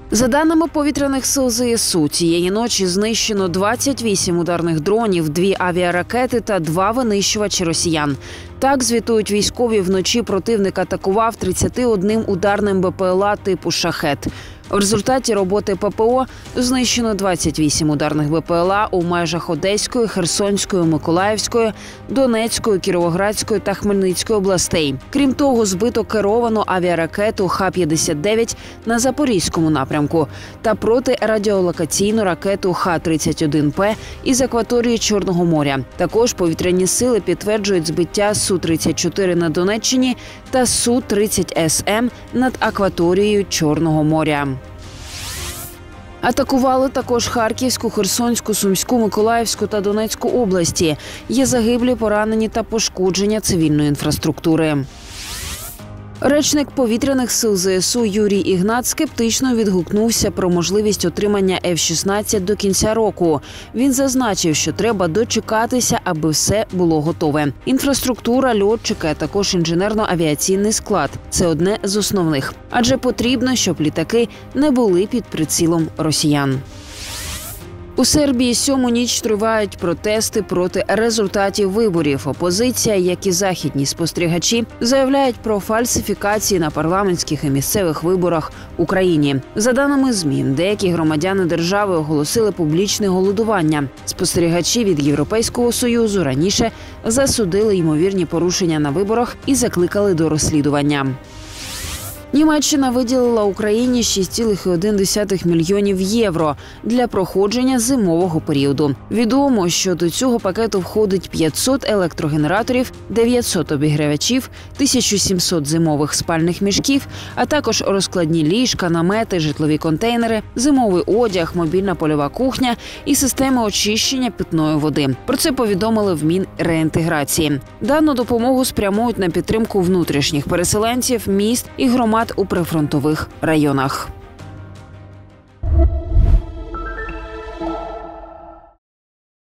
За даними повітряних сил ЗСУ, цієї ночі знищено 28 ударних дронів, 2 авіаракети та 2 винищувачі росіян. Так звітують військові, вночі противник атакував 31 ударним БПЛА типу «Шахед». В результаті роботи ППО знищено 28 ударних БПЛА у межах Одеської, Херсонської, Миколаївської, Донецької, Кіровоградської та Хмельницької областей. Крім того, збито керовану авіаракету Х-59 на Запорізькому напрямку та протирадіолокаційну ракету Х-31П із акваторії Чорного моря. Також повітряні сили підтверджують збиття Су-34 на Донеччині та Су-30СМ над акваторією Чорного моря. Атакували також Харківську, Херсонську, Сумську, Миколаївську та Донецьку області. Є загиблі, поранені та пошкодження цивільної інфраструктури. Речник повітряних сил ЗСУ Юрій Ігнат скептично відгукнувся про можливість отримання F-16 до кінця року. Він зазначив, що треба дочекатися, аби все було готове. Інфраструктура, льотчики, а також інженерно-авіаційний склад – це одне з основних. Адже потрібно, щоб літаки не були під прицілом росіян. У Сербії 7-му ніч тривають протести проти результатів виборів. Опозиція, як і західні спостерігачі, заявляють про фальсифікації на парламентських і місцевих виборах в Україні. За даними ЗМІ, деякі громадяни держави оголосили публічне голодування. Спостерігачі від Європейського Союзу раніше засудили ймовірні порушення на виборах і закликали до розслідування. Німеччина виділила Україні 6,1 мільйонів євро для проходження зимового періоду. Відомо, що до цього пакету входить 500 електрогенераторів, 900 обігрівачів, 1700 зимових спальних мішків, а також розкладні ліжка, намети, житлові контейнери, зимовий одяг, мобільна польова кухня і система очищення питної води. Про це повідомили в Мінреінтеграції. Дану допомогу спрямують на підтримку внутрішніх переселенців, міст і громад у прифронтових районах.